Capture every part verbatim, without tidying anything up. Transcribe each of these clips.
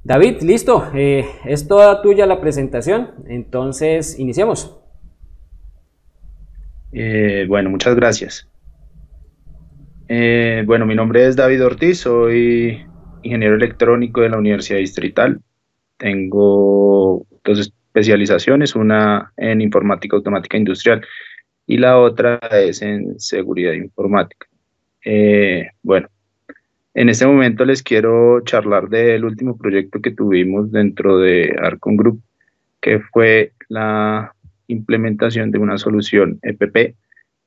David, listo, eh, es toda tuya la presentación, entonces iniciemos. Eh, bueno, muchas gracias. Eh, bueno, mi nombre es David Ortiz, soy ingeniero electrónico de la Universidad Distrital. Tengo dos especializaciones, una en informática automática industrial y la otra es en seguridad informática. Eh, bueno, en este momento les quiero charlar del último proyecto que tuvimos dentro de Arcon Group, que fue la implementación de una solución E P P.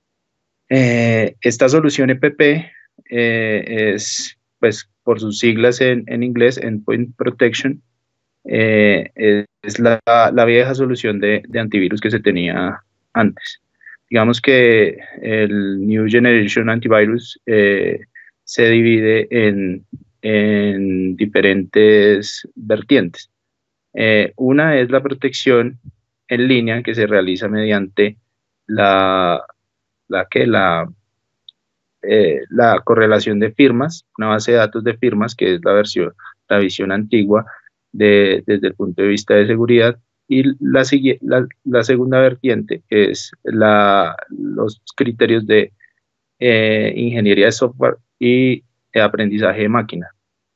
Eh, esta solución E P P eh, es, pues, por sus siglas en, en inglés, Endpoint Protection, eh, es la, la vieja solución de, de antivirus que se tenía antes. Digamos que el New Generation Antivirus eh, se divide en, en diferentes vertientes. Eh, una es la protección en línea que se realiza mediante la, la que la eh, la correlación de firmas, una base de datos de firmas, que es la versión, la visión antigua de, desde el punto de vista de seguridad, y la, la, la segunda vertiente es la, los criterios de eh, ingeniería de software y de aprendizaje de máquina.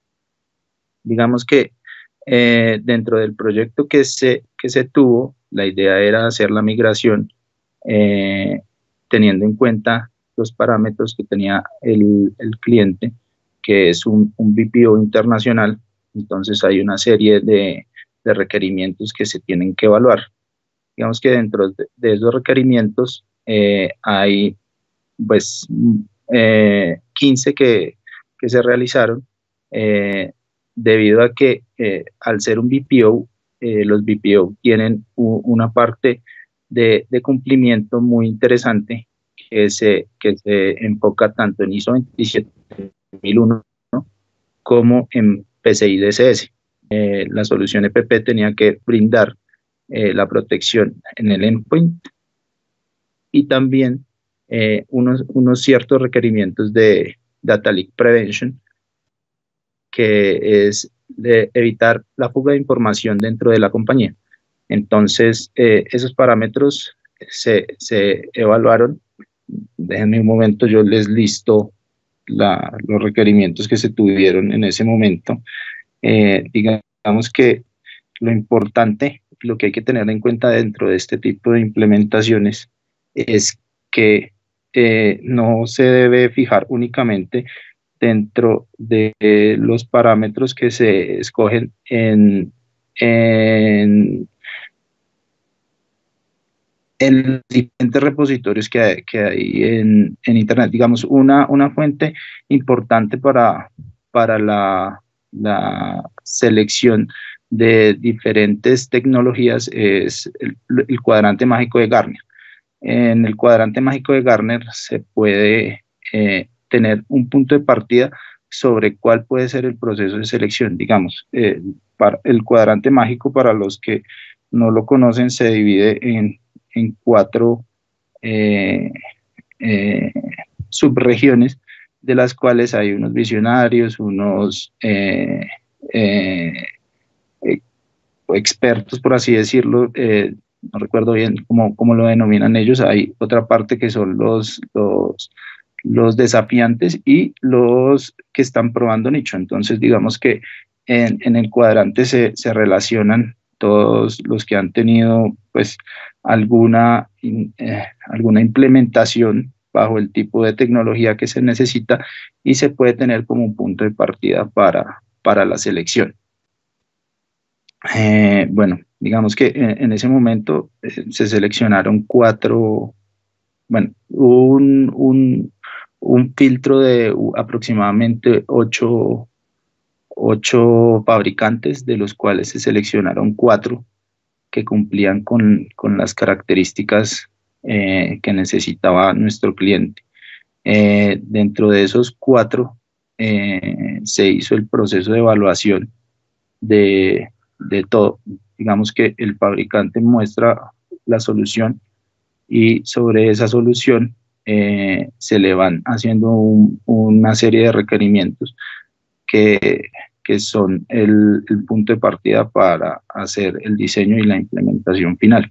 Digamos que eh, dentro del proyecto que se, que se tuvo, la idea era hacer la migración eh, teniendo en cuenta los parámetros que tenía el, el cliente, que es un, un B P O internacional. Entonces hay una serie de, de requerimientos que se tienen que evaluar. Digamos que dentro de, de esos requerimientos eh, hay pues eh, quince que, que se realizaron eh, debido a que eh, al ser un B P O, eh, los B P O tienen u, una parte de, de, cumplimiento muy interesante que se, que se enfoca tanto en ISO veintisiete mil uno, ¿no?, como en P C I D S S. Eh, la solución E P P tenía que brindar eh, la protección en el endpoint y también eh, unos, unos ciertos requerimientos de Data Leak Prevention, que es de evitar la fuga de información dentro de la compañía. Entonces, eh, esos parámetros se, se evaluaron. Déjenme un momento, yo les listo la, los requerimientos que se tuvieron en ese momento. Eh, digamos que lo importante, lo que hay que tener en cuenta dentro de este tipo de implementaciones es que eh, no se debe fijar únicamente dentro de eh, los parámetros que se escogen en, en, en los diferentes repositorios que hay, que hay en, en Internet. Digamos, una, una fuente importante para, para la, la selección de diferentes tecnologías es el, el cuadrante mágico de Gartner. En el cuadrante mágico de Gartner se puede eh, tener un punto de partida sobre cuál puede ser el proceso de selección. Digamos, eh, para el cuadrante mágico, para los que no lo conocen, se divide en, en cuatro eh, eh, subregiones, de las cuales hay unos visionarios, unos eh, eh, eh, expertos, por así decirlo, eh, no recuerdo bien cómo, cómo, lo denominan ellos. Hay otra parte que son los, los, los desafiantes y los que están probando nicho. Entonces, digamos que en, en el cuadrante se, se relacionan todos los que han tenido pues alguna, eh, alguna implementación bajo el tipo de tecnología que se necesita, y se puede tener como un punto de partida para, para la selección. Eh, bueno, digamos que en, en ese momento eh, se seleccionaron cuatro, bueno, un, un, un filtro de uh, aproximadamente ocho, ocho fabricantes, de los cuales se seleccionaron cuatro que cumplían con, con las características eh, que necesitaba nuestro cliente. Eh, dentro de esos cuatro eh, se hizo el proceso de evaluación de, de todo. Digamos que el fabricante muestra la solución y sobre esa solución eh, se le van haciendo un, una serie de requerimientos que que son el, el punto de partida para hacer el diseño y la implementación final.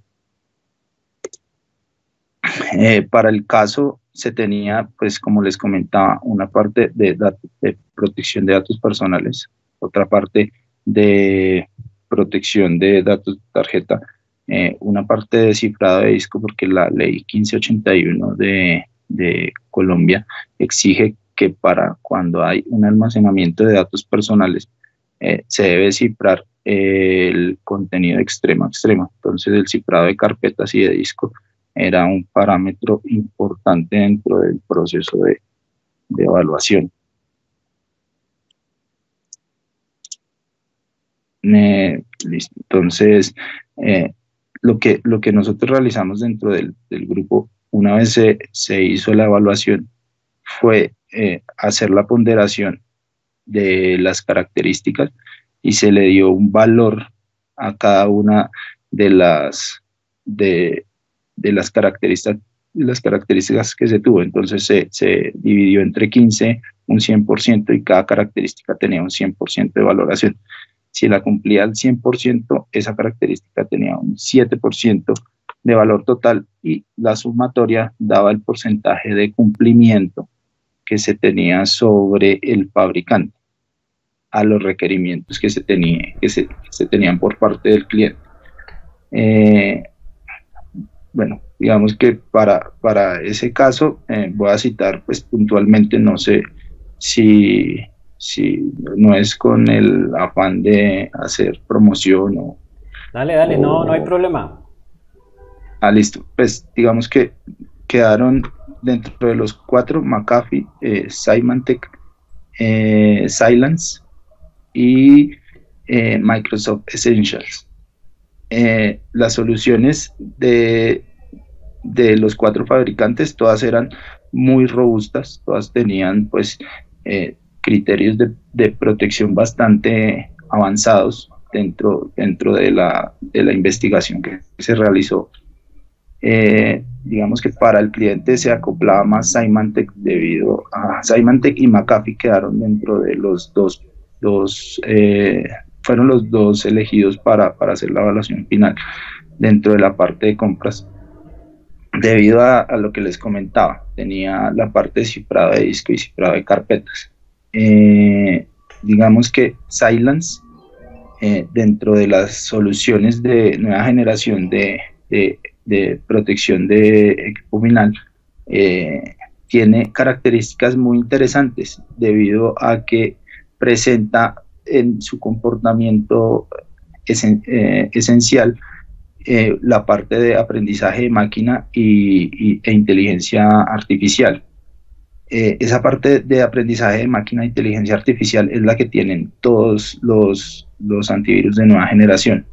Eh, para el caso se tenía, pues como les comentaba, una parte de, datos, de protección de datos personales, otra parte de protección de datos de tarjeta, eh, una parte de cifrado de disco, porque la ley quince ochenta y uno de, de Colombia exige que para cuando hay un almacenamiento de datos personales eh, se debe cifrar eh, el contenido de extremo a extremo. Entonces el cifrado de carpetas y de disco era un parámetro importante dentro del proceso de, de evaluación. Eh, listo. Entonces, eh, lo, que, lo que nosotros realizamos dentro del, del grupo, una vez se, se hizo la evaluación, fue eh, hacer la ponderación de las características y se le dio un valor a cada una de las, de, de las características, las características que se tuvo. Entonces se, se dividió entre quince, un cien por ciento, y cada característica tenía un cien por ciento de valoración. Si la cumplía al cien por ciento, esa característica tenía un siete por ciento de valor total, y la sumatoria daba el porcentaje de cumplimiento que se tenía sobre el fabricante a los requerimientos que se, tenía, que se, que se tenían por parte del cliente. Eh, bueno, digamos que para, para ese caso eh, voy a citar pues puntualmente, no sé si, si no es con el afán de hacer promoción o... Dale, dale, o, no, no hay problema. Ah, listo. Pues digamos que quedaron dentro de los cuatro: McAfee, eh, Symantec, eh, Cylance y eh, Microsoft Essentials. Eh, las soluciones de, de los cuatro fabricantes, todas eran muy robustas, todas tenían pues eh, criterios de, de protección bastante avanzados dentro, dentro de, la, de la investigación que se realizó. Eh, digamos que para el cliente se acoplaba más Symantec, debido a Symantec y McAfee quedaron dentro de los dos, dos eh, fueron los dos elegidos para, para hacer la evaluación final dentro de la parte de compras, debido a, a lo que les comentaba. Tenía la parte de cifrado de disco y cifrado de carpetas. Eh, digamos que Cylance, eh, dentro de las soluciones de nueva generación de, de de protección de equipo final, eh, tiene características muy interesantes, debido a que presenta en su comportamiento esen, eh, esencial eh, la parte de aprendizaje de máquina y, y, e inteligencia artificial. Eh, esa parte de aprendizaje de máquina e inteligencia artificial es la que tienen todos los, los antivirus de nueva generación.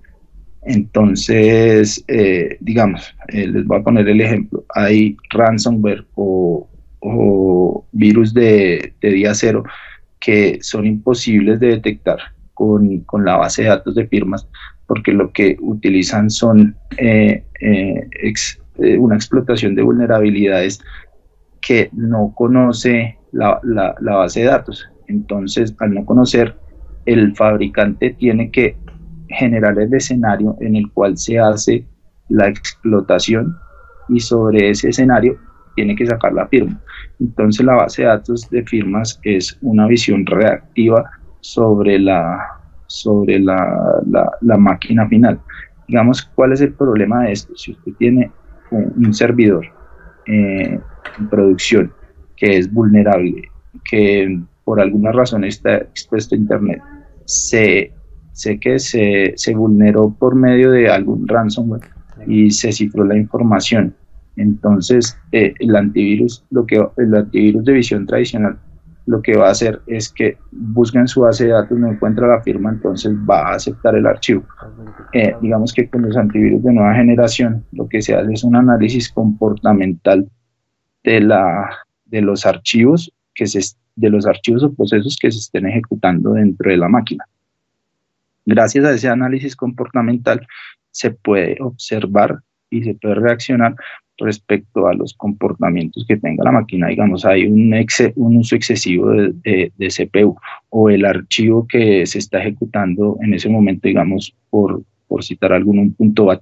Entonces, eh, digamos, eh, les voy a poner el ejemplo. Hay ransomware o, o virus de, de día cero que son imposibles de detectar con, con la base de datos de firmas, porque lo que utilizan son eh, eh, ex, eh, una explotación de vulnerabilidades que no conoce la, la, la base de datos. Entonces, al no conocer, el fabricante tiene que generar el escenario en el cual se hace la explotación, y sobre ese escenario tiene que sacar la firma. Entonces la base de datos de firmas es una visión reactiva sobre la, sobre la, la, la máquina final. Digamos, ¿cuál es el problema de esto? Si usted tiene un, un servidor eh, en producción que es vulnerable, que por alguna razón está expuesto a internet, se sé que se, se vulneró por medio de algún ransomware y se cifró la información. Entonces, eh, el antivirus, lo que, el antivirus de visión tradicional, lo que va a hacer es que busca en su base de datos, no encuentra la firma, entonces va a aceptar el archivo. Eh, digamos que con los antivirus de nueva generación, lo que se hace es un análisis comportamental de, la, de los archivos que se, de los archivos o procesos que se estén ejecutando dentro de la máquina. Gracias a ese análisis comportamental se puede observar y se puede reaccionar respecto a los comportamientos que tenga la máquina. Digamos, hay un, ex, un uso excesivo de, de, de C P U, o el archivo que se está ejecutando en ese momento, digamos, por, por citar algún un punto bat,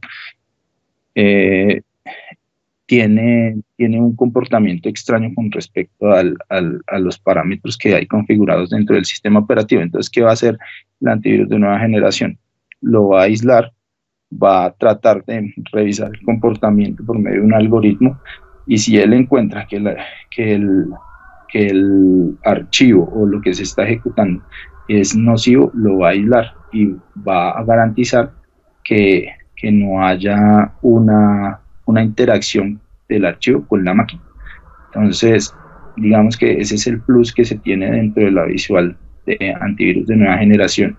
eh, tiene, tiene un comportamiento extraño con respecto al, al, a los parámetros que hay configurados dentro del sistema operativo. Entonces, ¿qué va a hacer el antivirus de nueva generación? Lo va a aislar, va a tratar de revisar el comportamiento por medio de un algoritmo, y si él encuentra que, la, que, el, que el archivo o lo que se está ejecutando es nocivo, lo va a aislar y va a garantizar que, que no haya una, una interacción del archivo con la máquina. Entonces, digamos que ese es el plus que se tiene dentro de la visual de antivirus de nueva generación.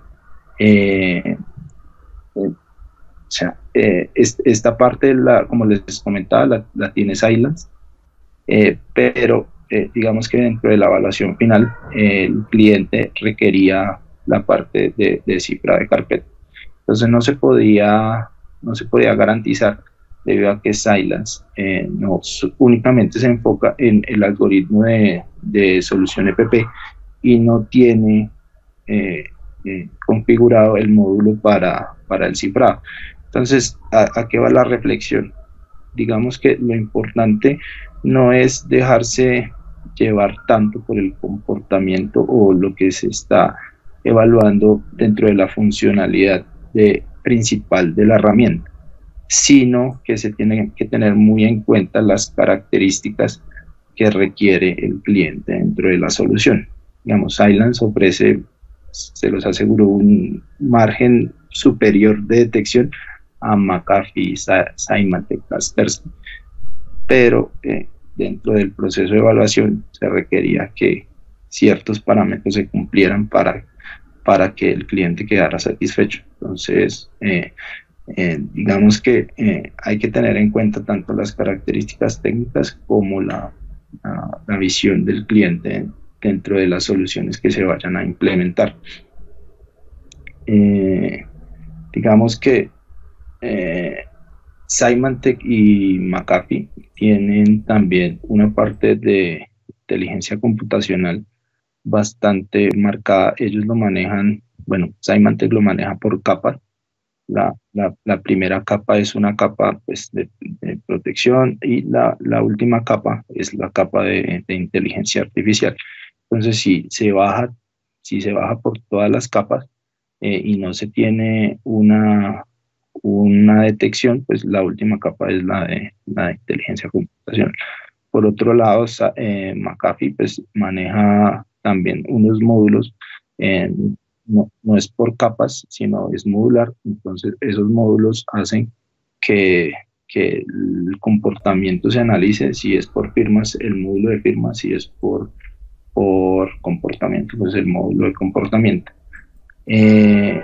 Eh, eh, O sea, eh, es, esta parte, la, como les comentaba, la, la tiene Cylance, eh, pero eh, digamos que dentro de la evaluación final, eh, el cliente requería la parte de, de cifra de carpeta. Entonces no se podía, no se podía garantizar, debido a que Cylance eh, no únicamente se enfoca en el algoritmo de, de solución E P P y no tiene eh, eh, configurado el módulo para, para el cifrado. Entonces, ¿a, ¿a qué va la reflexión? Digamos que lo importante no es dejarse llevar tanto por el comportamiento o lo que se está evaluando dentro de la funcionalidad de, principal de la herramienta, sino que se tienen que tener muy en cuenta las características que requiere el cliente dentro de la solución. Digamos, Cylance ofrece, se los aseguro, un margen superior de detección a McAfee, Symantec, Kaspersky, pero eh, dentro del proceso de evaluación se requería que ciertos parámetros se cumplieran para, para que el cliente quedara satisfecho. Entonces, eh, eh, digamos que eh, hay que tener en cuenta tanto las características técnicas como la, la, la visión del cliente dentro de las soluciones que se vayan a implementar. Eh, digamos que Eh, Symantec y McAfee tienen también una parte de inteligencia computacional bastante marcada. Ellos lo manejan, bueno, Symantec lo maneja por capas. La, la, la primera capa es una capa pues, de, de protección, y la, la última capa es la capa de, de inteligencia artificial. Entonces, si se baja, si se baja por todas las capas eh, y no se tiene una una detección, pues la última capa es la de la de inteligencia computacional. Por otro lado, eh, McAfee pues maneja también unos módulos, eh, no, no es por capas, sino es modular. Entonces esos módulos hacen que, que el comportamiento se analice. Si es por firmas, el módulo de firmas; si es por, por comportamiento, pues el módulo de comportamiento. Eh,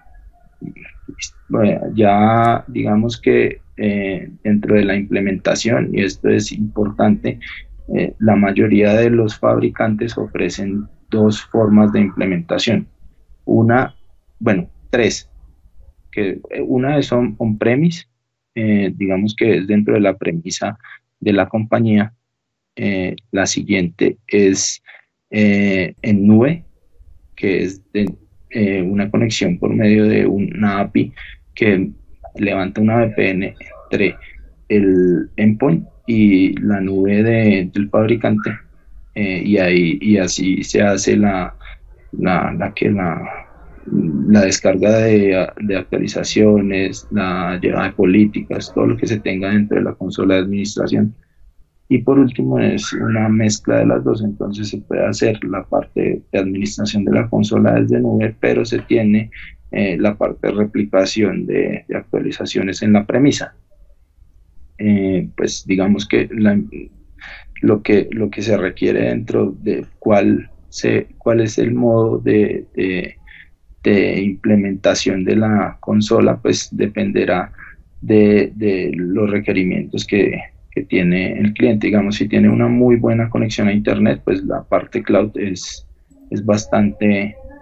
Bueno, ya digamos que eh, dentro de la implementación, y esto es importante, eh, la mayoría de los fabricantes ofrecen dos formas de implementación. Una, bueno, tres, que una es on, on-premise, eh, digamos que es dentro de la premisa de la compañía. Eh, la siguiente es eh, en nube, que es de, eh, una conexión por medio de una A P I que levanta una V P N entre el endpoint y la nube de, del fabricante, eh, y ahí y así se hace la la, la que la, la descarga de, de actualizaciones, la llevada de políticas, todo lo que se tenga dentro de la consola de administración. Y por último es una mezcla de las dos. Entonces se puede hacer la parte de administración de la consola desde nube, pero se tiene eh, la parte de replicación de, de actualizaciones en la premisa. Eh, pues digamos que la, lo que lo que se requiere dentro de cuál, se, cuál es el modo de, de, de implementación de la consola, pues dependerá de, de los requerimientos que que tiene el cliente. Digamos, si tiene una muy buena conexión a internet, pues la parte cloud es, es bastante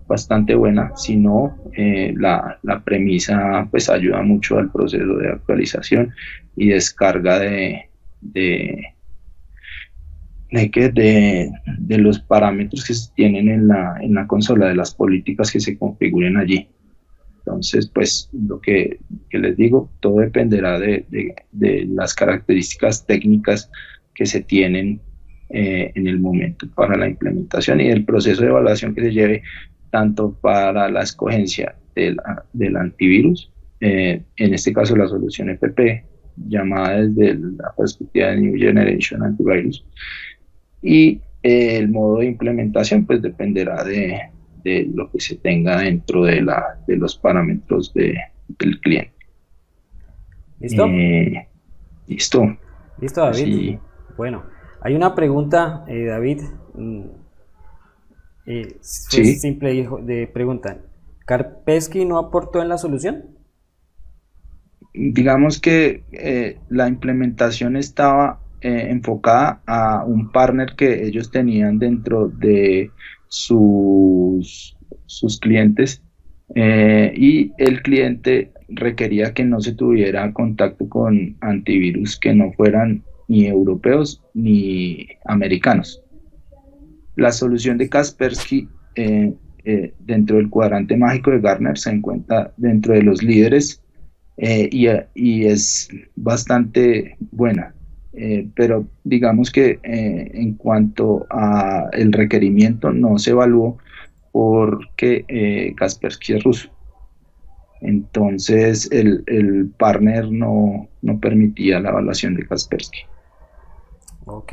bastante buena, si no, eh, la, la premisa pues ayuda mucho al proceso de actualización y descarga de, de, de, que- de, de los parámetros que se tienen en la, en la consola, de las políticas que se configuren allí. Entonces, pues lo que, que les digo, todo dependerá de, de, de las características técnicas que se tienen eh, en el momento para la implementación y el proceso de evaluación que se lleve tanto para la escogencia del, del antivirus, eh, en este caso la solución F P, llamada desde la perspectiva de New Generation Antivirus, y eh, el modo de implementación pues dependerá de, de lo que se tenga dentro de, la, de los parámetros de, del cliente. ¿Listo? Eh, listo. Listo, David. Sí, Bueno, hay una pregunta, eh, David. mm, eh, fue sí. simple hijo, de pregunta. ¿Kaspersky no aportó en la solución? Digamos que eh, la implementación estaba eh, enfocada a un partner que ellos tenían dentro de sus, sus clientes, eh, y el cliente requería que no se tuviera contacto con antivirus que no fueran ni europeos ni americanos. La solución de Kaspersky, eh, eh, dentro del cuadrante mágico de Gartner, se encuentra dentro de los líderes, eh, y, y es bastante buena. Eh, pero digamos que eh, en cuanto a el requerimiento no se evaluó porque eh, Kaspersky es ruso. Entonces el, el partner no, no permitía la evaluación de Kaspersky. Ok.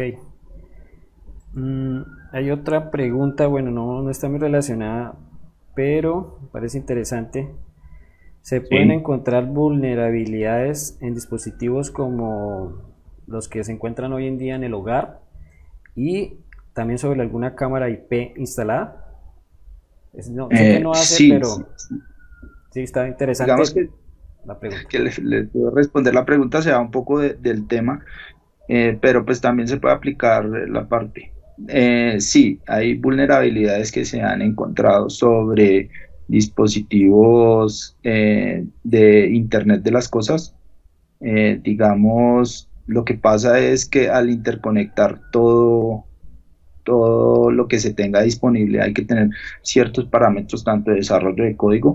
Mm, hay otra pregunta, bueno, no, no está muy relacionada, pero me parece interesante. Se pueden Sí. encontrar vulnerabilidades en dispositivos como los que se encuentran hoy en día en el hogar y también sobre alguna cámara I P instalada. Es- no, sé que Eh, no hace, sí, sí, pero sí. sí está Digamos interesante que, la pregunta. que le, le puedo responder la pregunta, se va un poco de- del tema, eh, pero pues también se puede aplicar la parte. Eh, sí, hay vulnerabilidades que se han encontrado sobre dispositivos eh, de Internet de las cosas. Eh, digamos, lo que pasa es que al interconectar todo, todo lo que se tenga disponible, hay que tener ciertos parámetros tanto de desarrollo de código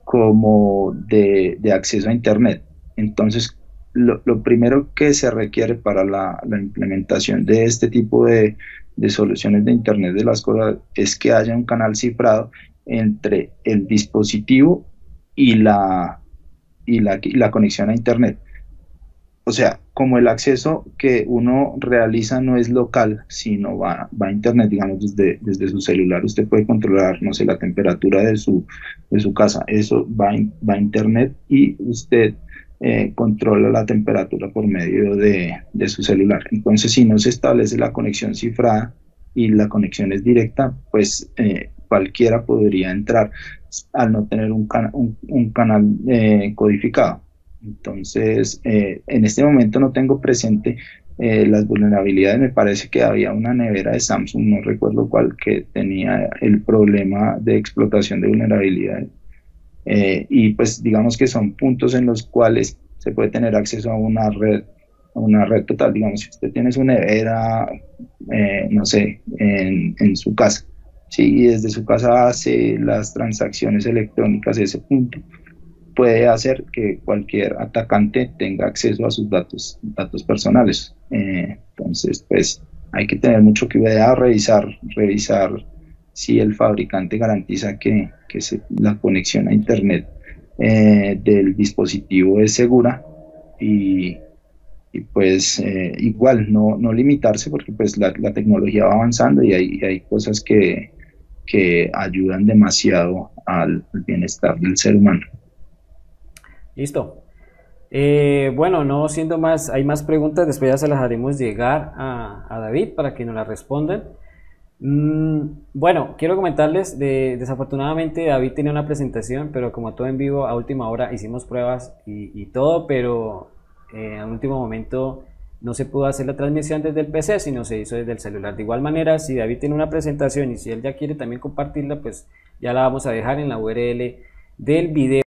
como de, de acceso a Internet. Entonces, lo, lo primero que se requiere para la, la implementación de este tipo de, de soluciones de Internet de las cosas es que haya un canal cifrado entre el dispositivo y la, y la, y la conexión a Internet. O sea, como el acceso que uno realiza no es local, sino va, va a internet, digamos, desde, desde su celular, usted puede controlar, no sé, la temperatura de su, de su casa. Eso va, in- va a internet y usted eh, controla la temperatura por medio de, de su celular. Entonces, si no se establece la conexión cifrada y la conexión es directa, pues eh, cualquiera podría entrar al no tener un, cana- un, un canal eh, codificado. Entonces, eh, en este momento no tengo presente eh, las vulnerabilidades. Me parece que había una nevera de Samsung, no recuerdo cuál, que tenía el problema de explotación de vulnerabilidades. Eh, y pues digamos que son puntos en los cuales se puede tener acceso a una red, a una red total. Digamos, si usted tiene su nevera, eh, no sé, en, en su casa, sí, y desde su casa hace las transacciones electrónicas de ese punto, puede hacer que cualquier atacante tenga acceso a sus datos, datos personales. Eh, entonces, pues hay que tener mucho cuidado, revisar, revisar si el fabricante garantiza que, que se, la conexión a Internet eh, del dispositivo es segura, y, y pues eh, igual no, no limitarse porque pues la, la tecnología va avanzando y hay, hay cosas que, que ayudan demasiado al, al bienestar del ser humano. Listo. Eh, bueno, no siendo más, hay más preguntas, después ya se las haremos llegar a, a David para que nos las respondan. Mm, bueno, quiero comentarles, de, desafortunadamente David tenía una presentación, pero como todo en vivo, a última hora hicimos pruebas y, y todo, pero eh, al último momento no se pudo hacer la transmisión desde el P C, sino se hizo desde el celular. De igual manera, si David tiene una presentación y si él ya quiere también compartirla, pues ya la vamos a dejar en la U R L del video.